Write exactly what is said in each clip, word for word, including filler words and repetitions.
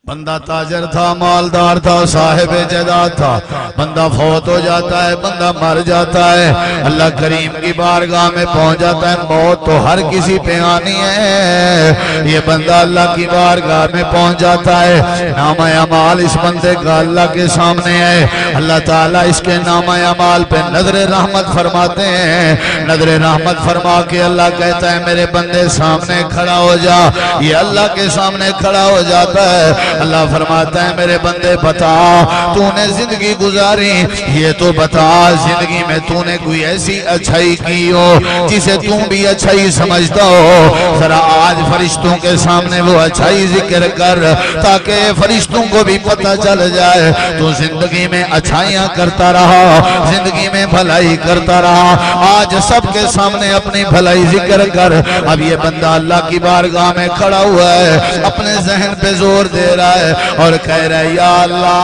बंदा ताजर था, मालदार था, साहिब जायदाद था, बंदा फौत हो जाता है, बंदा मर जाता है, अल्लाह करीम की बारगाह में पहुंच जाता है। मौत तो हर किसी पे आनी है, ये बंदा अल्लाह की बारगाह में पहुंच जाता है। नामा अमाल इस बंदे का अल्लाह के सामने है, अल्लाह ताला इसके नामा अमाल पे नजर रहमत फरमाते हैं। नजर रहमत फरमा के अल्लाह कहता है मेरे बंदे सामने खड़ा हो जा। ये अल्लाह के सामने खड़ा हो जाता है। अल्लाह फरमाता है मेरे बंदे बता तूने जिंदगी गुजारी, ये तो बता जिंदगी में तूने कोई ऐसी अच्छाई की हो जिसे तू भी अच्छाई समझता हो। जरा आज फरिश्तों के सामने वो अच्छाई जिक्र कर ताकि फरिश्तों को भी पता चल जाए तू जिंदगी में अच्छाइयां करता रहा, जिंदगी में भलाई करता रहा। आज सबके सामने अपनी भलाई जिक्र कर। अब ये बंदा अल्लाह की बारगाह में खड़ा हुआ है, अपने जहन पे जोर दे रहा है और कह रहा है या अल्लाह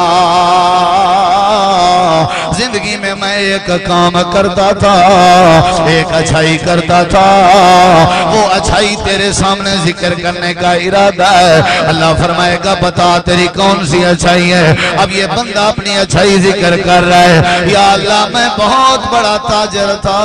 जिंदगी में मैं एक काम करता था, एक अच्छाई करता था, वो अच्छाई तेरे सामने जिक्र करने का इरादा है। अल्लाह फरमाएगा बता तेरी कौन सी अच्छाई है। अब ये बंदा अपनी अच्छाई जिक्र कर रहा है, या अल्लाह मैं बहुत बड़ा ताजर था।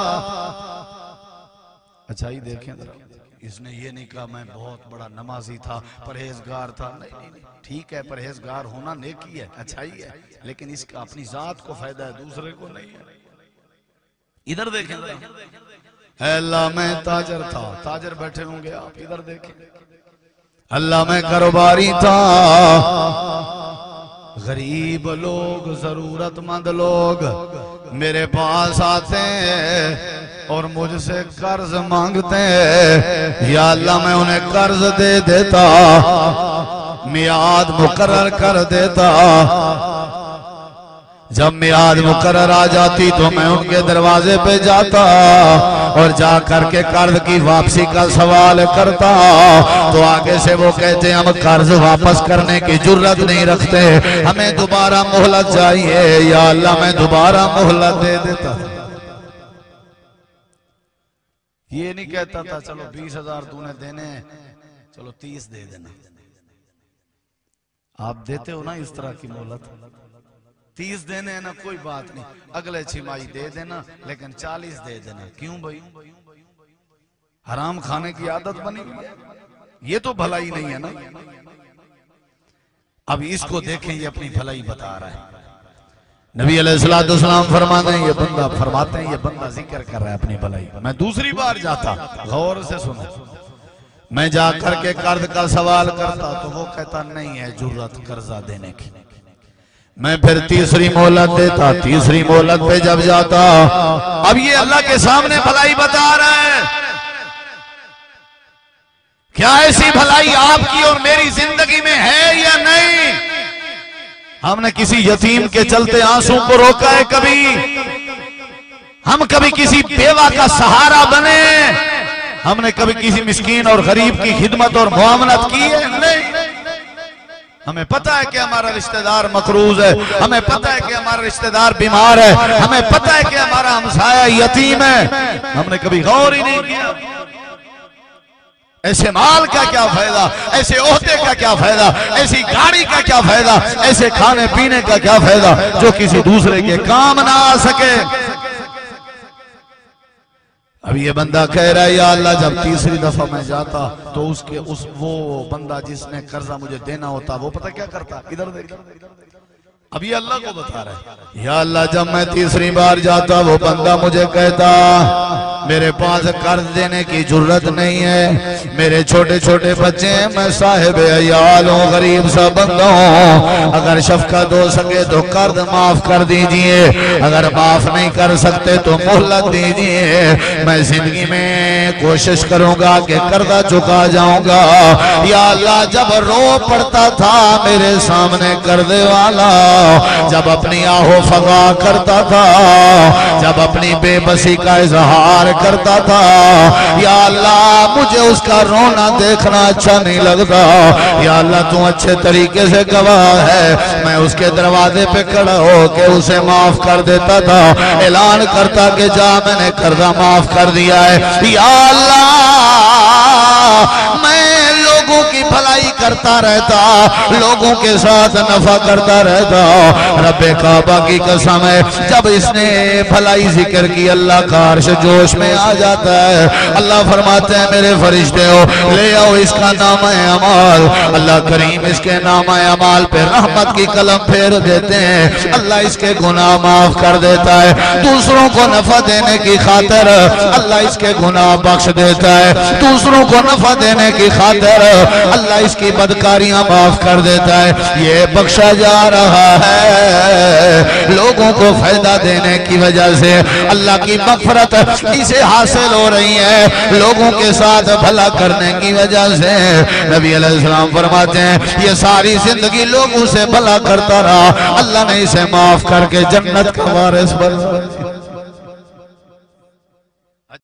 अच्छाई देखें, इसने ये नहीं कहा मैं बहुत बड़ा नमाजी था, परहेजगार था। नहीं नहीं, नहीं। ठीक है, परहेजगार होना नेकी है, अच्छाई है, लेकिन इसका अपनी जात को फायदा है, दूसरे को नहीं है। इधर देखें, अल्लाह मैं ताजर था, ताजर बैठे होंगे आप, इधर देखें। अल्लाह मैं कारोबारी था, गरीब लोग जरूरतमंद लोग मेरे पास आते हैं और मुझसे कर्ज मांगते हैं, या अल्लाह मैं उन्हें कर्ज दे देता, मियाद मुकर्रर कर देता। जब मियाद मुकर्रर आ जाती तो मैं उनके दरवाजे पे जाता और जा करके कर्ज की वापसी का सवाल करता, तो आगे से वो कहते हम कर्ज वापस करने की जुर्रत नहीं रखते, हमें दोबारा मोहलत चाहिए। या अल्लाह मैं दोबारा मोहलत दे देता। ये नहीं कहता था चलो बीस हजार तूने देने, चलो तीस दे देना। आप देते हो ना इस तरह की मोहलत, तीस देने हैं ना कोई बात नहीं, अगले छिमाही दे देना, लेकिन चालीस दे देना। क्यों भाई, हराम खाने की आदत बनी, ये तो भलाई नहीं है ना। अब इसको देखें, ये अपनी भलाई बता रहा है। नबी अलैहिस्सलाम फरमाते हैं, ये बंदा फरमाते हैं ये बंदा जिक्र कर रहा है अपनी भलाई। मैं दूसरी बार जाता, गौर से सुनो, मैं जाकर के कर्ज का सवाल करता तो वो कहता नहीं है जुर्रत कर्जा देने की। मैं फिर तीसरी मोहलत देता, तीसरी मोहलत पे जब जाता, अब ये अल्लाह के सामने भलाई बता रहा है। क्या ऐसी भलाई आपकी और मेरी जिंदगी में है या नहीं? हमने किसी यतीम के चलते आंसू को रोका है कभी? हम कभी किसी बेवा का सहारा बने? हमने कभी किसी मिस्कीन और गरीब की खिदमत और मुआवनत की है? नहीं। हमें पता है कि हमारा रिश्तेदार मकरूज है, हमें पता है कि हमारा रिश्तेदार बीमार है, हमें पता है कि हमारा हमसाया यतीम है, हमने कभी गौर ही नहीं किया। ऐसे माल का क्या फायदा, ऐसे ओहदे का क्या फायदा, ऐसी गाड़ी का क्या फायदा, ऐसे खाने पीने का क्या फायदा जो किसी दूसरे के काम ना आ सके। अब ये बंदा कह रहा है या अल्लाह जब तीसरी दफा मैं जाता तो उसके उस वो बंदा जिसने कर्जा मुझे देना होता वो पता क्या करता, इधर देख, अब ये अल्लाह को बता रहा है। या अल्लाह जब मैं तीसरी बार जाता वो बंदा मुझे कहता मेरे पास कर्ज देने की जरूरत नहीं है, मेरे छोटे छोटे बच्चे हैं, मैं साहिब अयाल हूँ, गरीब सा बंदा हूँ, अगर शफकत हो सके तो कर्ज माफ कर दीजिए, अगर माफ नहीं कर सकते तो मोहलत दीजिए, मैं जिंदगी में कोशिश करूंगा कि कर्जा चुका जाऊंगा। या अल्लाह जब रो पड़ता था मेरे सामने कर्जे वाला, जब अपनी आहो फगा करता था, जब अपनी बेबसी का इजहार करता था, या अल्लाह मुझे उसका रोना देखना अच्छा नहीं लगता। या अल्लाह तू अच्छे तरीके से गवाह है, मैं उसके दरवाजे पे खड़ा हो के उसे माफ कर देता था, ऐलान करता कि जा मैंने कर्जा माफ कर दिया है। या अल्लाह मैं लोगों लोगों की भलाई करता रहता, लोगों के साथ नफा करता रहता। रब्बे काबा की कसम है, जब इसने भलाई जिक्र की अल्लाह का अर्श जोश में आ जाता है। अल्लाह फरमाते हैं मेरे फरिश्ते हो ले आओ इसका नामा अमाल। अल्लाह करीम इसके नामा अमाल पे रहमत की कलम फेर देते हैं। अल्लाह इसके गुनाह माफ कर देता है। दूसरों को नफा देने की खातिर अल्लाह इसके गुनाह बख्श देता है। दूसरों को नफा देने की खातिर अल्लाह इसकी बदकारियां माफ कर देता है। ये बख्शा जा रहा है लोगों को फायदा देने की वजह से। अल्लाह की मग़फ़िरत इसे हासिल हो रही है लोगों के साथ भला करने की वजह से। नबी अलैहिस्सलाम फरमाते हैं ये सारी जिंदगी लोगों से भला करता रहा, अल्लाह ने इसे माफ करके जन्नत का वारिस बना।